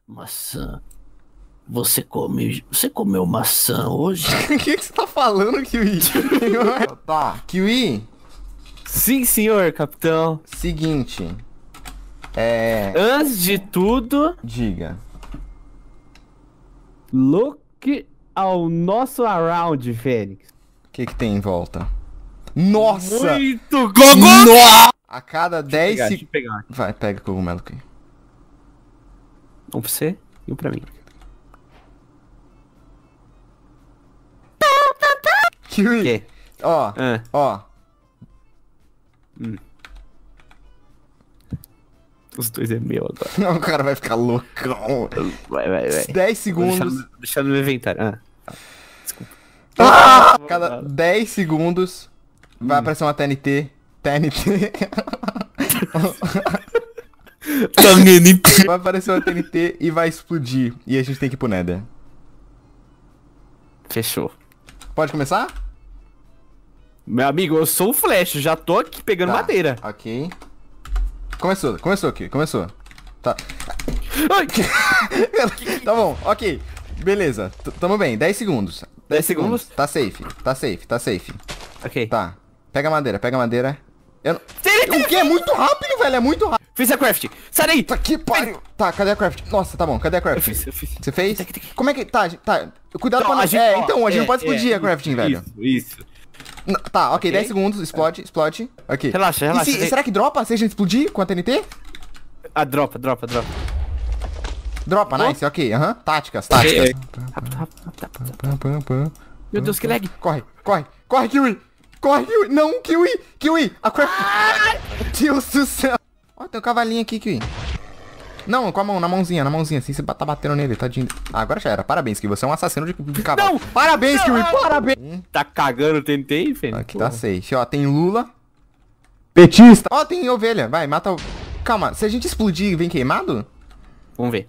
Maçã. Você comeu maçã hoje? O que você tá falando, Kiwi? Tá, Kiwi, Sim, senhor, capitão. seguinte. Antes de tudo, Diga. look ao nosso around, Fênix. O que tem em volta? Nossa! Muito gogô! Nossa! A cada 10 Deixa eu segundos. pegar. Vai, pega o cogumelo aqui. Um pra você e um pra mim. Kiwi, Que? ó, Ah. ó. Os dois é meu agora. Não, o cara vai ficar loucão. Vai. 10 segundos. Deixa no meu inventário. A cada 10 segundos vai aparecer uma TNT. TNT. Vai aparecer uma TNT e vai explodir. E a gente tem que ir pro Nether. Fechou. Pode começar? Meu amigo, eu sou o Flash, já tô aqui pegando Tá, madeira. Ok. Começou aqui, começou. Tá. Ai, Tá bom, ok. Beleza, tamo bem, 10 segundos. 10 segundos? Tá safe, tá safe, tá safe. ok. Tá. Pega a madeira, pega a madeira. Eu não... O que? É muito rápido, velho, é muito rápido. Fiz a craft. Sai daí. Tá que pariu. Tá, cadê a craft? Nossa, tá bom, cadê a craft? Eu fiz. Você fez? Aqui. Como é que... Tá, cuidado Então, pra não... a gente- ó, então, a gente não pode explodir a isso, crafting, velho. Isso. Tá, ok, Ok. 10 segundos, explode. Ok. Relaxa. E será que dropa se a gente explodir com a TNT? Ah, dropa. Dropa, Oh. nice, ok, táticas. Rápido. Pam, pam, pam. Meu Deus, que lag. Corre, Kiwi! Não, Kiwi! A craft... Deus do céu! Ó, tem um cavalinho aqui, Kiwi. Não, com a mão, na mãozinha, assim, você tá batendo nele, tadinho. Ah, agora já era, parabéns, Kiwi, você é um assassino de cavalo. Não! Parabéns, Kiwi, parabéns! Tá cagando, tentei, Fênix. Aqui tá safe, ó, tem Lula. Petista! Ó, tem ovelha, vai, mata o... Calma, se a gente explodir, vem queimado? Vamos ver.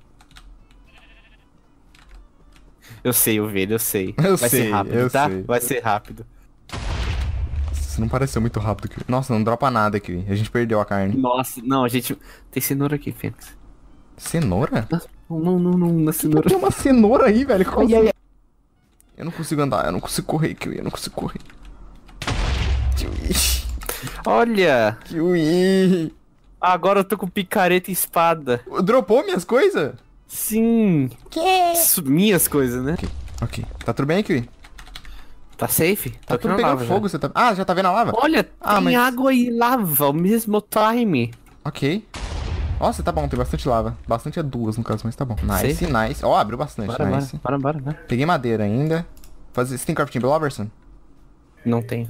Eu sei, eu sei. Eu Vai sei, ser rápido, eu tá? sei. Vai ser rápido. Isso não pareceu muito rápido, Kiwi. Nossa, não dropa nada, Kiwi, a gente perdeu a carne. Nossa, não, a gente... Tem cenoura aqui, Fênix. Cenoura? Não, na cenoura. Tem uma cenoura aí, velho. Como Ai. assim? Eu não consigo andar, eu não consigo correr, Kiwi, eu não consigo correr. Olha! Kiwi. Agora eu tô com picareta e espada. Dropou minhas coisas? Sim. Minhas coisas, né? Ok. Tá tudo bem, Kiwi? Tá safe? Tá Tô aqui tudo na pegando lava já. fogo, você tá... Ah, já tá vendo a lava? Olha, Ah, tem mas- água e lava ao mesmo time. Ok. Nossa, tá bom, tem bastante lava. Bastante é duas, no caso, mas tá bom. Nice, Safe. nice. Ó, abriu bastante, nice. Bora. Peguei madeira ainda. Você tem crafting table, Robertson? Não tem.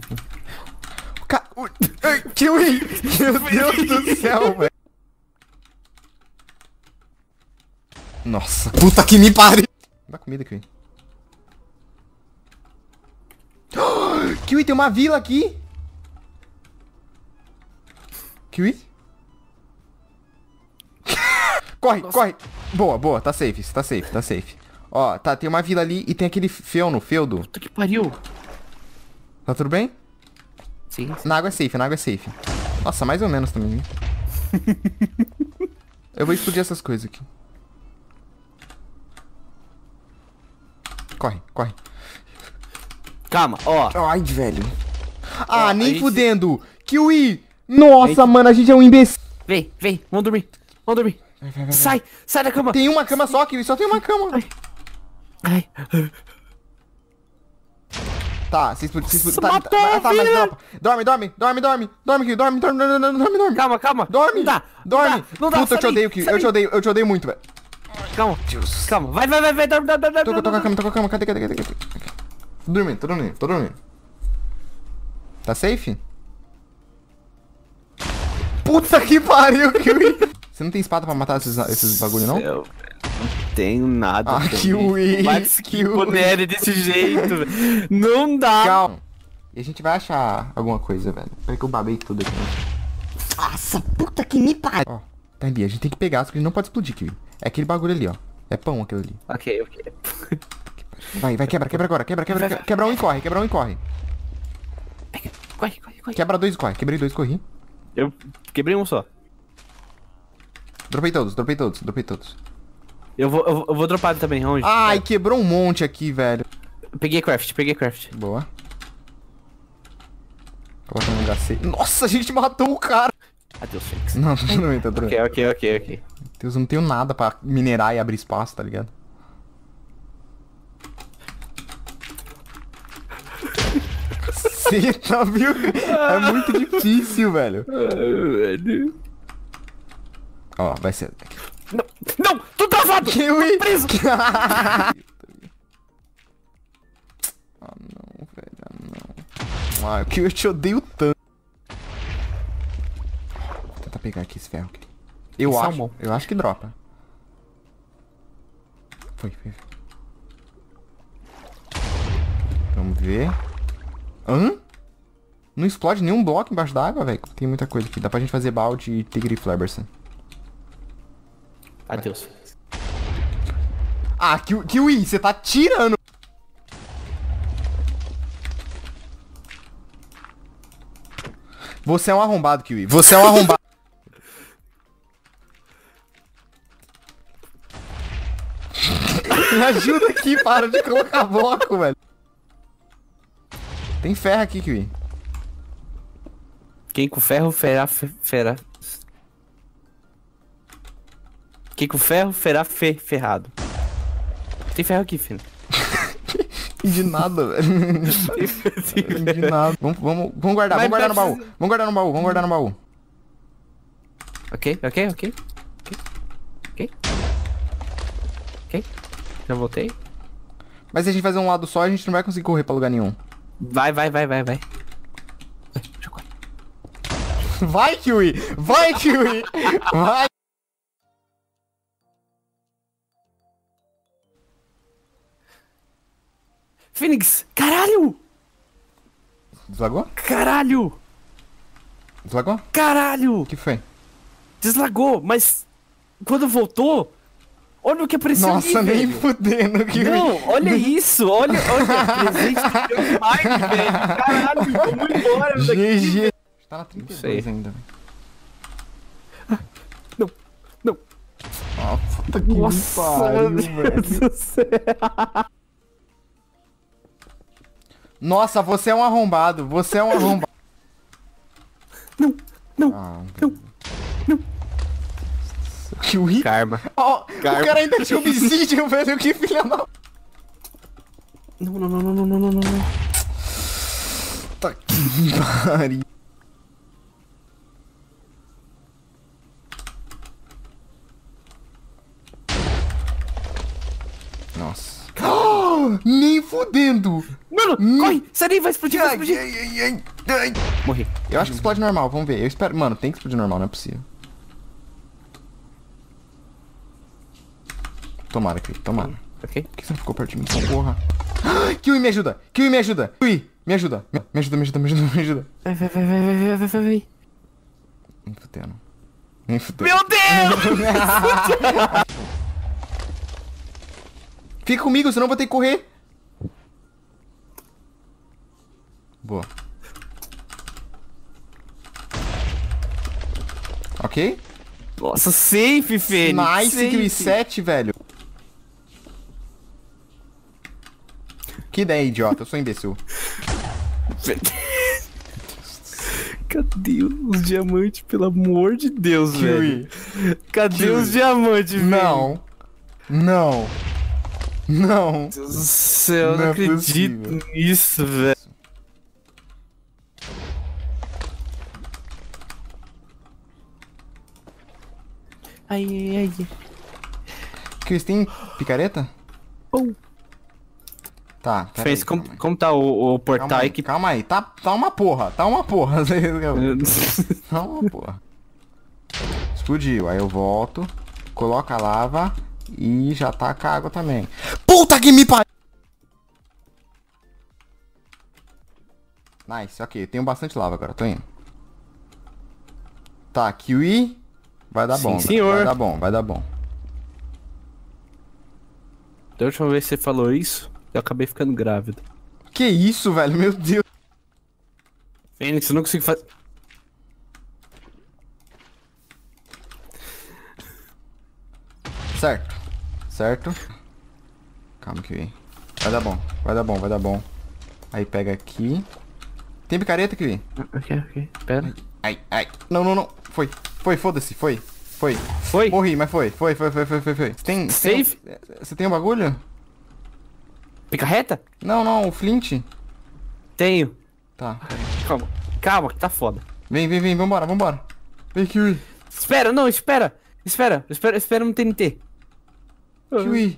Ai, Kiwi! Meu Deus do céu, velho. Nossa, puta que me pariu! Dá comida, Kiwi. Kiwi, tem uma vila aqui! Kiwi? Corre! Boa, tá safe, tá safe. Ó, tá, tem uma vila ali e tem aquele feudo. Puta que pariu. Tá tudo bem? Sim. Na água é safe. Nossa, mais ou menos também. Eu vou explodir essas coisas aqui. Corre. Calma, ó. Ai, velho. Ah, Ó, nem a gente- fudendo. Kiwi! Nossa, Gente- mano, a gente é um imbecil. Vem. Vamos dormir. Sai da cama. Tem uma cama só, Kiwi, só tem uma cama. Ai. Tá, se explode. Nossa, Tá, matou, mas filha. dropa. Dorme, Kiwi, dorme. Calma. Dorme. Não dá. Puta, eu te sai odeio, daí, Kiwi. sai Eu te odeio muito, velho. daí. Calma. Vai. Dorme. Tô com a cama. Cadê? Tô dormindo. Tá safe? Puta que pariu, Kiwi. Você não tem espada pra matar esses bagulho, não? Não tenho nada. Ah, também. Kiwi, Mas que Kiwi. poder desse jeito, velho. Não dá. Calma. E a gente vai achar alguma coisa, velho. Peraí que eu babei tudo aqui. Nossa, puta que me pariu. Ó, tá ali, a gente tem que pegar, só que a gente não pode explodir, Kiwi. É aquele bagulho ali, ó. É pão aquele ali. Ok. Vai, quebra agora. Quebra um e corre. Corre. Quebra dois e corre. Quebrei dois, corri. Eu quebrei um só. Dropei todos. Eu vou dropar também, onde? Ai, quebrou um monte aqui, velho. Peguei craft. Boa. Coloca no lugar safe. Nossa, a gente matou o cara. Adeus, Fênix. Não, tudo bem, tá tudo bem. Ok. Deus, eu não tenho nada pra minerar e abrir espaço, tá ligado? Você tá, viu? É muito difícil, velho. Ó, vai ser... Não! Tô travado! Kiwi! Preso! Ah, não, velho, não. Ah, Kiwi, eu te odeio tanto. Vou tentar pegar aqui esse ferro aqui. Salmão. Eu acho que dropa. Foi. Vamos ver. Hã? Não explode nenhum bloco embaixo d'água, velho. Tem muita coisa aqui. Dá pra gente fazer balde e tigre flabberson. Adeus. Ah, Kiwi, você tá tirando. Você é um arrombado, Kiwi. Você é um arrombado. Me ajuda aqui, para de colocar bloco, velho. Tem ferro aqui, Kiwi. Quem com ferro, fera. Quem com ferro, ferrado. Tem ferro aqui, filho. De nada, velho. De nada. Vamos guardar, vamos guardar no baú. Vamos guardar no baú. Ok. Já voltei. Mas se a gente fazer um lado só, a gente não vai conseguir correr pra lugar nenhum. Vai. Vai, Kiwi! Vai, Kiwi! Vai! Fênix! Caralho! Deslagou? Caralho! Deslagou? Caralho! O que foi? Deslagou, mas quando voltou, olha o que apareceu Nossa, ali, nem velho. fudendo, Kiwi. Não, olha isso, olha, presente demais, velho. Caralho, vamos embora daqui. GG. Tá na Não sei. 32 ainda. Não. Nossa, que Nossa, pariu, meu Deus velho. do céu. Nossa, você é um arrombado. Você é um arrombado. Não. Ah, Não. Kiwi? Karma. Ó, o cara ainda tinha obsidian, velho. Que filha da... Não. Tá que pariu. Nossa. Nem fudendo. Mano, corre! Sai daí, vai explodir. Ai. Morri. Eu acho que explode normal, vamos ver. Eu espero. Mano, tem que explodir normal, não é possível. Tomara, Kiwi, tomara. Ok. Por que você não ficou perto de mim, essa porra? Kiwi, me ajuda! Kiwi, me ajuda! Kiwi, me ajuda! Me ajuda! Vai. Nem fudendo. Meu Deus! Fica comigo, senão eu vou ter que correr. Boa. Ok? Nossa, safe, Fênix. Nice, safe. Kiwi 7, velho. Que ideia, idiota. Eu sou imbecil. Cadê os diamantes, pelo amor de Deus, Kiwi. velho? Cadê Kiwi. os diamantes, velho? Não. Não. Não. Meu Deus do céu, eu Não não é acredito possível. nisso, velho. Ai. Kiwi, você tem picareta? Bom. Tá, pera Fez, aí, como tá o portal aí que... Calma aí, tá uma porra, tá uma porra. Tá uma porra. Explodiu, aí eu volto, coloco a lava e já taca a água também. Puta que me pariu! Nice, ok, eu tenho bastante lava agora, tô indo. Tá, Kiwi, vai dar Sim, bom, senhor. vai dar bom. Da última vez que você falou isso, eu acabei ficando grávido. Que isso, velho, meu Deus. Fênix, eu não consigo fazer... Certo. Certo. Calma, Kiwi. Vai dar bom, vai dar bom, vai dar bom. Aí pega aqui. Tem picareta, Kiwi? Ok. Pera. Ai. Não. Foi, foda-se, foi. Foi? Morri, mas foi. Tem... Safe? Você tem um bagulho? Picarreta? Não, o flint. Tenho. Tá, pera. Calma, que tá foda. Vem, vambora. Vem, Kiwi. Espera, não, espera no TNT. Kiwi.